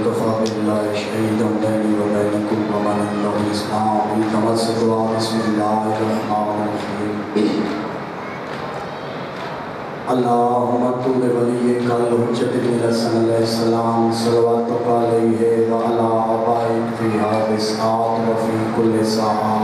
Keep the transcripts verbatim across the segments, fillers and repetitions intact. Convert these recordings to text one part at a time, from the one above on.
كفى بالله شهيدا بيني وبينكم ومن عنده الإسلام تمسكوا بسم الله الرحمن الرحيم اللهم طول وليك الحجة بن الحسن علیہ السلام صلواتك عليه وعلى آبائك في هذه الساعة وفي كل ساعة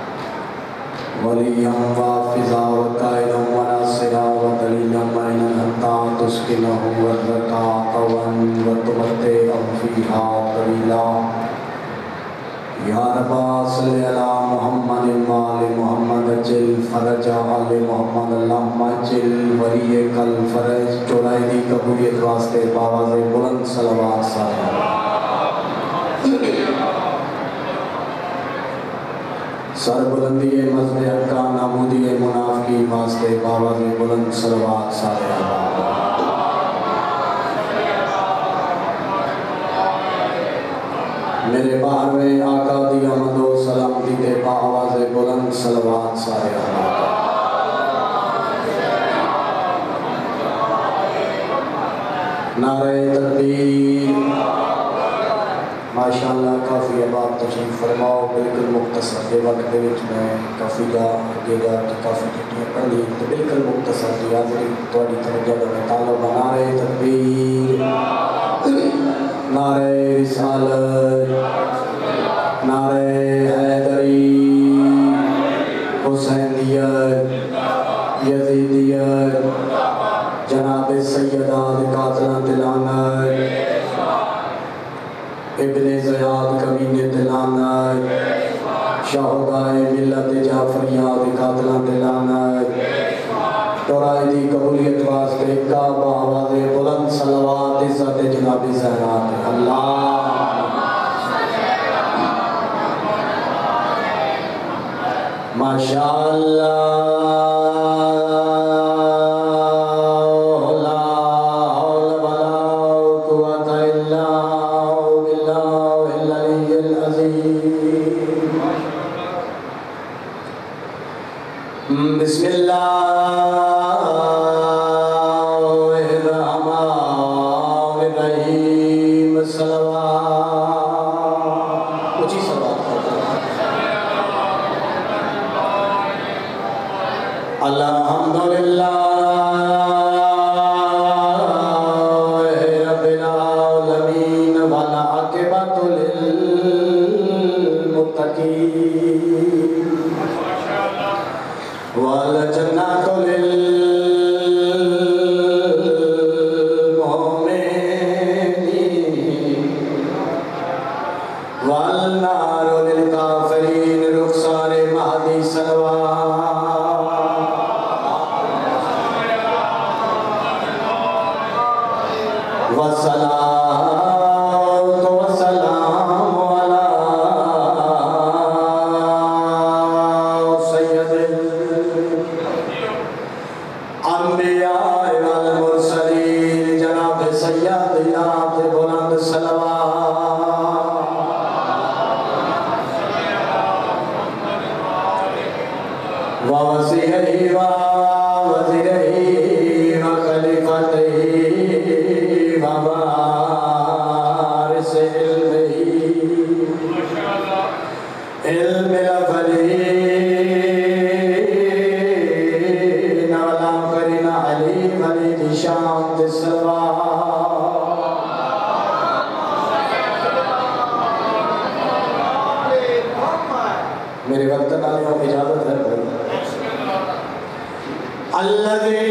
وليا وحافظا وقائدا وناصرا ودليلا معينا حتى تسكنه أرضك طوعا وتمتعه فيها طويلا یا رب صلی علی محمد وآل محمد اجل فرج آل محمد اللہم اجل ولی کل فرج چورائی دی قبولیت واسطے باواز بلند صلوات سارے سر بلندی مذہب حقا نامودی منافقی واسطے باواز بلند صلوات سارے میرے بارویں آقا دی آمد و سلام دیتے با آواز بلند صلوات سارے آمد نعرہ تکبیر ماشاءاللہ کافی اباب تشریف فرماؤ بالکل مختصر دے وقت دے وچ میں کافی جا آگے جا کے کافی چھٹیاں پڑھ لی تو بالکل مختصر دی حاضری توڑی توجہ میں طالب نعرہ تکبیر نعرہ رسالت نعرہ حیدری حسینیت یزیدیت جناب سیدات قاتلان تلانت ابن زیاد کمین تلانت شہدائے ملت جعفریات قاتلان تلانت تورائی دی قبولیت واسطے کعبہ آواز بلند صلوات عزت جناب زہرات اللہ ماشاءاللہ لا حول ولا قوة الا بالله العلی العظیم بسم اللہ الرحمن الرحیم صلوات اچھی صلوات الحمدللہ رب العالمین والعاقبۃ للمتقین والجنات للمؤمنین والنار للکافرین رخسار مہدی صلوات والصلاة والسلام على سيد الأنبياء والمرسلين جناب سيدنا بلند صلوات ووزيره ووزيره وخليفته ووارث علمه علم الأولين والآخرين علي ولي شام الصلوات میرے وقت نالیوں اجازت ہے الذي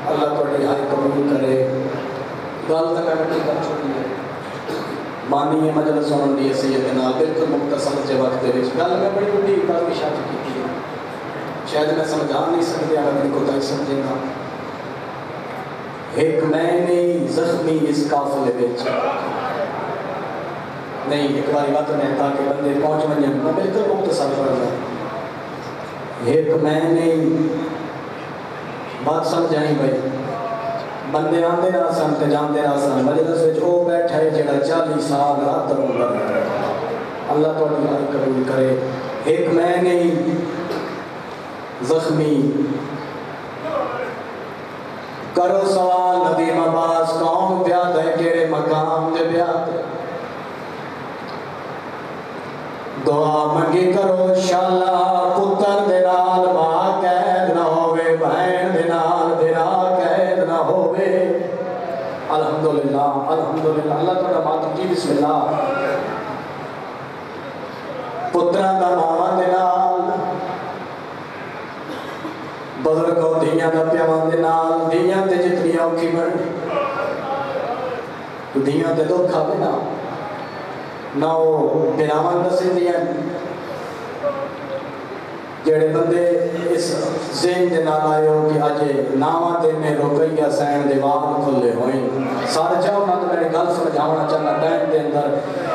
اللہ تھوڑی ہائی قبول کرے گل تک میں کر چھوڑی ہے مانی ہے مجلس سنن دی سید نال بالکل مختصر جے وقت دے وچ گل میں بڑی بڑی گل کی شاید کیتی ہے شاید میں سمجھا نہیں سکتے اگر میری کو تائی سمجھے گا ایک میں نہیں زخمی اس قافلے وچ نہیں ایک باری بات میں تاکہ بندے پہنچ منجے میں بالکل مختصر پڑھ رہا ایک میں نہیں بات سمجھائیں بھائی بندے آندے رہا سن تے جاندے رہا سن مجلس وچ او بیٹھا ہے جڑا چالیس سال رات روندا ہے اللہ تہاڈی ہر قبول کرے ایک میں نہیں زخمی کرو سوال ندیم عباس کون پیاد ہے کیڑے مقام دے پیاد ہے دعا منگی کرو شالا پتر دے نال ماں قید نہ ہوئے بہن دے نال بھرا قید نہ ہوئے الحمدللہ الحمدللہ اللہ تعالیٰ ماتم جی بسم اللہ پتران دا ماں دے نال بزرگوں دھیاں دا پیامان دے نال دھیاں تے جتنی اوکھی بڑھ دھیاں تے دو کھا بنا ناؤ پیرامان دسے دیا جڑے بندے اس ذہن دے نال آئے ہو کہ آجے ناوہ دے میں روکیہ سین دیوان کھلے ہوئیں سارے جاؤ نا تو میرے گل سمجھاونا چاہنا ٹائم دے اندر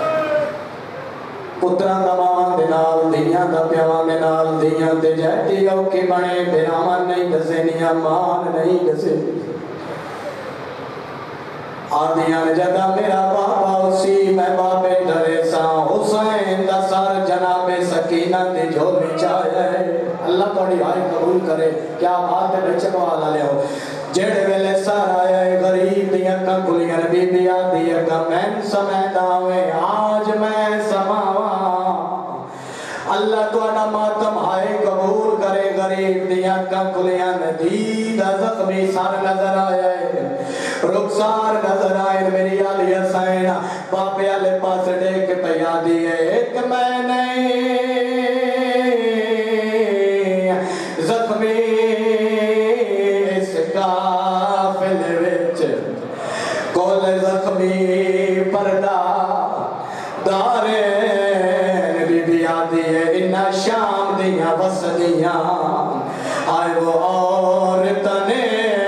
پتران دا ماں دے نال دیاں دا پیاوان دے نال دیاں دے جہتی او کی بنے پیرامان نہیں دسے نیا مان نہیں دسے آدیاں جگہ میرا بابا اسی میں بابے ڈرے سا حسین دا سر جناب سکینہ دے جو بچایا ہے اللہ توڑی آئی قبول کرے کیا بات ہے بچے کو آلہ لے ہو جڑے ویلے سار آیا ہے غریب دیا کا کلیاں بی بی آدیا کا میں سمیدہ ہوئے آج میں سماوا اللہ تو انا ماتم آئے قبول کرے غریب دیا کا کلیاں دید زخمی سار نظر آیا ہے رخسار نظر آئے میری آلی حسین باپے آلے پاس ڈیک پیا دیئے ایک میں نہیں زخمی اس کافل وچ کول زخمی پردہ دارین بی بی آدھی ہے انہا شام دیاں بس دیاں آئے وہ عورتنے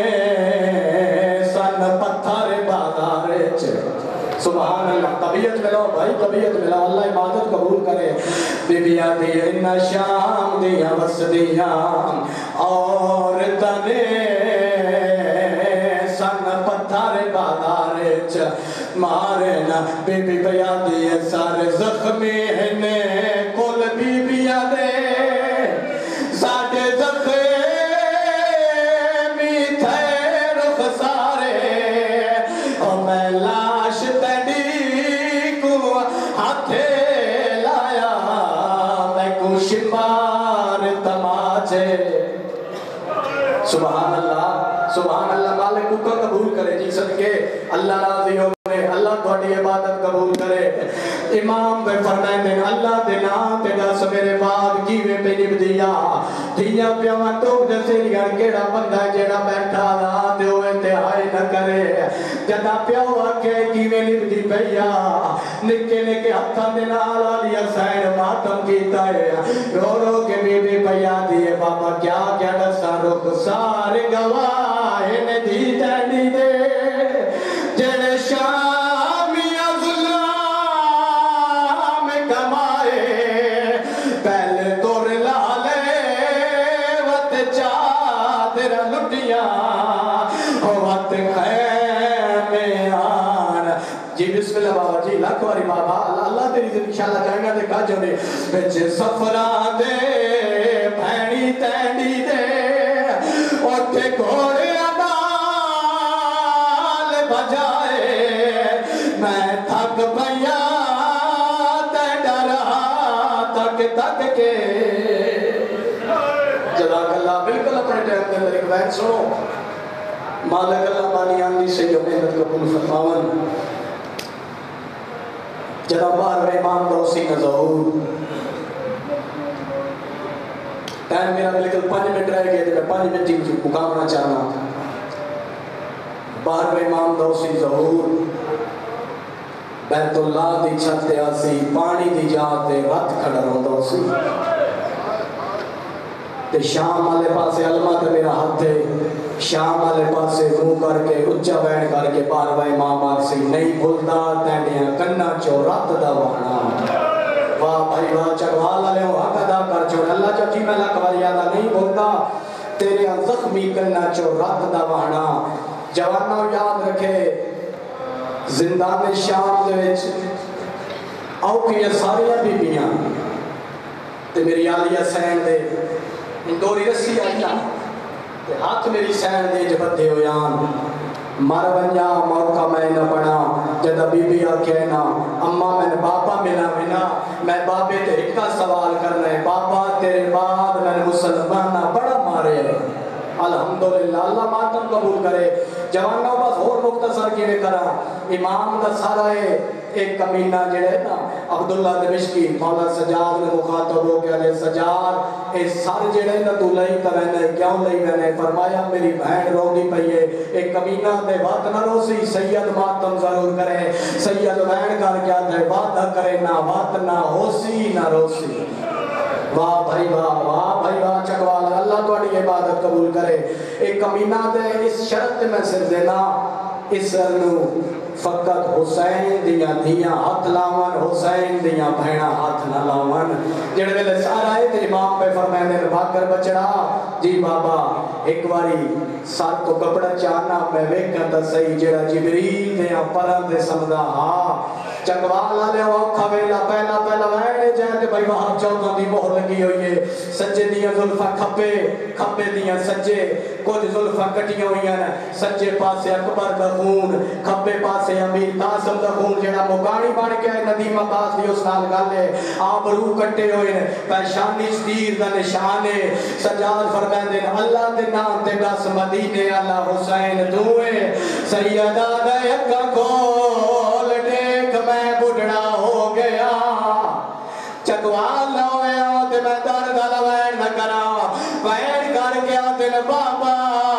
سن پتھر بازارچ سبحان اللہ طبیعت ملو بھائی طبیعت ملو اللہ عبادت قبول کرے بی بی آدھی ہے انہا شام دیاں بس دیاں عورتنے سن پتھر بازارچ مارنا بی بی بیا دیئے سارے زخمی ہنے کل بی بیا دے ساڑھے زخمی تھے رخ سارے اور میں لاش تیڈی کو ہاتھے لایا میں کو شمار تماچے سبحان اللہ سبحان اللہ مالک کو قبول کرے جی صدقے اللہ راضی ہو اللہ تھوڑی عبادت قبول کرے امام بے فرمائیں دیں اللہ دینا تیرا سمیرے بعد کیوے پہ نب دیا دیا پیاوان تو جیسے لیان کیڑا بندہ جیڑا بیٹھا رہا دے ہوئے تہائی نہ کرے جدا پیاوا کے کیوے نب دی پیا نکے نکے ہتھا دینا آلی حسین ماتم کیتا ہے رو رو کے بی بی پیا دیئے بابا کیا کیا دسا رخ سارے گواہ نے دی تینی دے جڑے شامی ظلم کمائے پہلے تور لالے وقت چادر لٹیاں وقت خیمے آن جی بسم اللہ بابا جی لاکھ واری بابا اللہ تیری زندگی انشاءاللہ جائیں گا دیکھا جو نے بچ سفران دے بھینی تینی دے اٹھے گھوڑے میں تھک پیا تے ڈرا تک تک کے جزاک اللہ بالکل اپنے ٹائم کے اندر ایک بیت سنو مالک اللہ بانی آندی سے جو محنت قبول فرماون جدا بار امام دوسی کا ظہور ٹائم میرا بالکل پانچ منٹ رہ گئے تھے میں پانچ منٹ مقامنا چاہنا بارہویں امام دوسی ظہور بیت اللہ دی چھت آسی پانی دی جاتے رت کھڑا رہتا سی تے شام والے پاسے علمہ تے میرا ہاتھ ہے شام والے پاسے منہ کر کے اچھا بیٹھ کر کے بارہویں امام آسی نہیں بھولدا تینڈیاں کنا چو رت دا وانا واہ بھائی واہ چکوالا لے حق ادا کر چھوڑ اللہ چاچی میں لکھ وریادہ نہیں بھولدا تیرے زخمی کنا چو رت دا وانا جوانوں یاد رکھے زندان شام دے وچ اوکھیاں ساریاں بیبیاں تے میری عالیہ سین دے دوری رسی آئیتا تے ہاتھ میری سین دے جبتے ہویان مر ونجا موقع میں نہ پڑا جدہ بی بی کہنا اماں میں نے بابا ملا ملا میں بابے تے ایک سوال کرنا ہے بابا تیرے بعد میں نے مسلمانہ بڑا مارے الحمدللہ اللہ ماتم قبول کرے جوانوں بس اور مختصر کی میں کرا امام دا سارا ہے ایک کمینہ جڑے نا عبداللہ دمشقی مولا سجاد نے مخاطب ہو گیا لے سجاد اے سار جڑے نا تو لئی ترہنے کیوں لئی میں فرمایا میری بہن رو دی پئیے ایک کمینہ دے بات نہ روسی سید ماتم ضرور کرے سید بہن کر کیا دے بات کرے نہ بات نہ ہوسی نہ روسی واہ بھائی واہ واہ بھائی واہ چکوال اللہ تو اڑی عبادت قبول کرے ایک کمینہ دے اس شرط میں سے دینا اس انو فقط حسین دیا دیا ہاتھ لاون حسین دیا بھینا ہاتھ نہ لاون جڑے ویلے سارا ہے تے امام پہ فرمائے نے بھاگر بچڑا جی بابا ایک باری ساتھ تو کپڑا چاہنا میں ویکھن تا صحیح جڑا جبریل دیا پرند دے سمدہ ہاں چکوالا لے اوکھا ویلا پہلا پہلا وینے جائے تے بھائی وہاں چوکاں دی مہر لگی ہوئی ہے سجے دیا ظلفہ کھپے کھپے دیا سجے کچھ ظلفہ کٹیاں ہوئی ہیں سجے پاسے اکبر دا خون کھپے پاسے امیر تاسم دا خون جڑا مکانی بڑھ کے آئے ندیم عباس دی اس نال گالے آبرو کٹے ہوئے ہیں پیشانی تیر دا نشانے سجاد فرمائے دین اللہ دے نام تے دس مدینے اللہ حسین دوئے سیدہ دے اکا کھول دیکھ میں بڑھڑا ہو گیا چکوال ہوئے آتے میں درد لوین نہ کرا وین کر کے آتے نے بابا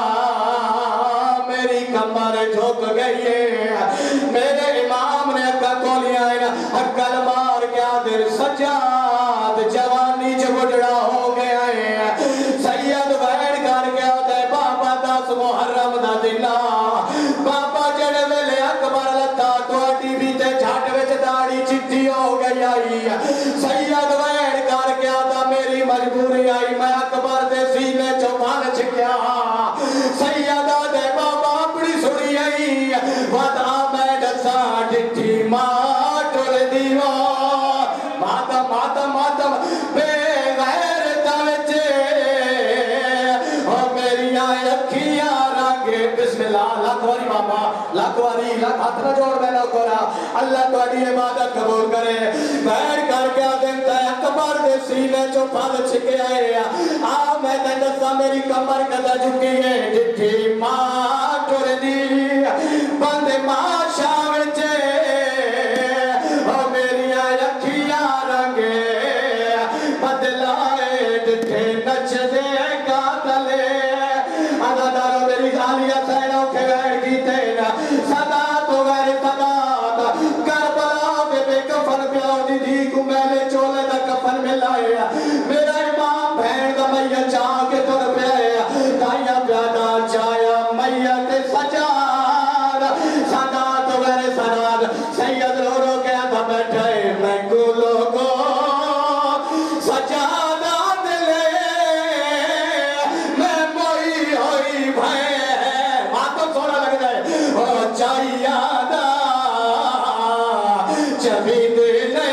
میری کمر جھوک گئی ہے میرے امام نے اکا کولیاں اکل مار کے آتے سجاد جوانی جو بڑھڑا ہو گیا ہے سید وین کر کے آتے بابا دس محرم دا دلہ بابا جڑے ویلے اکبر لتا تو اٹی بیتے جھاٹ وچ داڑی چٹی ہو گئی آئی سید وین کر کے آتا میری مجبوری آئی میں اکبر دے سینے چوبان چھکیا سیدہ دے بابا اپنی سڑی آئی ودا میں ڈسا ڈٹھی ماں ٹول دیوا ماتا ماتا ماتا بے غیر دوچے اور میری آئے اکھیاں رنگے بسم اللہ لکھواری بابا لکھواری لکھ ہاتھ نہ جوڑ میں نہ کرا اللہ تو اڈی عبادت قبول کرے بیٹھ کر کے آدم تے اکبر دے سینے چو پھل چھکے آئے آ میں تے دسا میری کمر کدا چکی ہے ڈٹھی ماں ٹور دی بند ماں شام چے اور میری اکھیاں رنگے بدلائے ڈٹھے نچ دے قاتلے ادا دارو میری غالیہ سینوں کے بیٹھ کی تینا صدا تو غیر صدا کربلا کے بے کفن پیاؤ دی دی کو میں نے چولے دا کفن میں لائے میرا امام بھین دا میت چاہ کے تر پہ آئے دائیا پیادا چایا میت سجاد صدا تو غیر صدا سید رو رو کے آدھا بیٹھے میں گلو کو سجادہ دلے میں موئی ہوئی بھائی ماتم سونا لگ جائے اور چاہیے دا جبھی دلے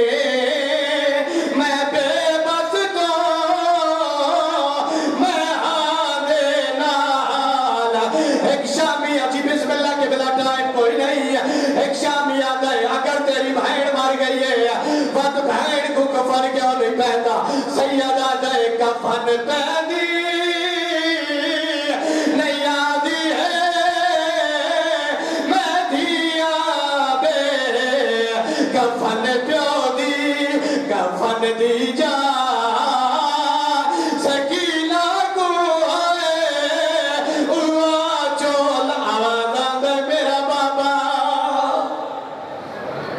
میں بے بس کو میں آدھے نالا ایک شامی اچھی بسم اللہ کے بلا ٹائم کوئی نہیں ہے ایک شامی آدھا ہے اگر تیری بھائن مار گئی ہے بات بھائن کو کفن کیوں نہیں پہتا سید آدھا ہے کفن پہنی نہیں آدھی ہے میں دیا بے کفن